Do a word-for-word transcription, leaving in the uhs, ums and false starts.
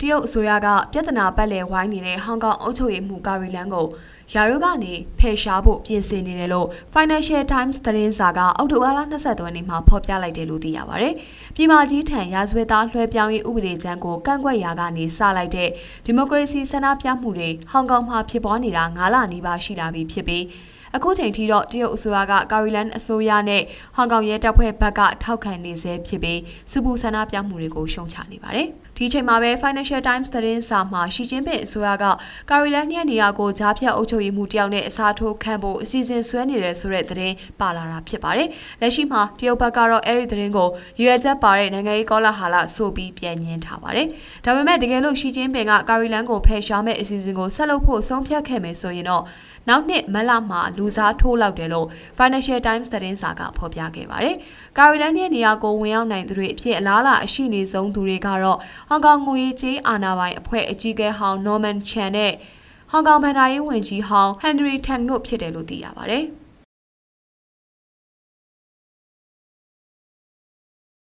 တရုတ်အစိုးရကပြဿနာပတ်လည်ဝိုင်းနေတဲ့ဟောင်ကောင်အုပ်ချုပ်ရေးမှူးကာရီလန်ကိုရာထူးကနေဖယ်ရှားဖို့ပြင်ဆင်နေတယ်လို့ Financial Times သတင်းစာကအောက်တိုဘာလ၂၃ရက်နေ့မှာဖော်ပြလိုက်တယ်လို့သိရပါတယ်။ပြည်မကြီးထံရာဇဝတ်သားလွှဲပြောင်းရေးဥပဒေကြမ်းကိုကန့်ကွက်ရာကနေစလိုက်တဲ့ဒီမိုကရေစီဆန္ဒပြမှုတွေဟောင်ကောင်မှာဖြစ်ပေါ်နေတာ၅လနီးပါးရှိလာပြီဖြစ်ပြီးအခုချိန်ထိတော့တရုတ်အစိုးရကကာရီလန်အစိုးရနဲ့ဟောင်ကောင်ရဲတပ်ဖွဲ့ဘက်ကထောက်ခံနေဆဲဖြစ်ပြီးစပူဆန္ဒပြမှုတွေကိုရှုံချနေပါတယ်။ဒီချိန်မှာပဲ Financial Times သတင်းစာမှာရှီကျင်းပင်အစိုးရကကာရီလန်ရဲ့နေရာကိုကြားဖြတ်အုပ်ချုပ်ရေးမှူးတယောက်နဲ့အစားထိုးခန့်ဖို့အစီအစဉ်ဆွဲနေတယ်ဆိုတဲ့သတင်းပါလာတာဖြစ်ပါတယ်။လက်ရှိမှာတရုတ်ဘက်ကတော့အဲ့ဒီသတင်းကိုရွေချက်ပါတဲ့နိုင်ငံရေးကောလာဟာလဆိုပြီးပြန်ညှင်းထားပါတယ်။ဒါပေမဲ့တကယ်လို့ရှီကျင်းပင်ကကာရီလန်ကိုဖယ်ရှားမဲ့အစီအစဉ်ကိုဆက်လုပ်ဖို့ဆုံးဖြတ်ခဲ့မယ်ဆိုရင်တော့နောက်နှစ်မလမှာလူစားထိုးလောက်တယ်လို့ Financial Times သတင်းစာကဖော်ပြခဲ့ပါတယ်။ကာရီလန်ရဲ့နေရာကိုဝင်ရောက်နိုင်သူတွေအဖြစ်အလားအလာအရှိနေဆုံးသူတွေကတော့ဟောင်ကောင်ငွေကြေးအာဏာပိုင်အဖွဲ့အကြီးအကဲဟောင်း Norman Chan နဲ့ဟောင်ကောင်ဗန်ဒါရေးဝန်ကြီးဟောင်း Henry Tang တို့ဖြစ်တယ်လို့သိရပါတယ်။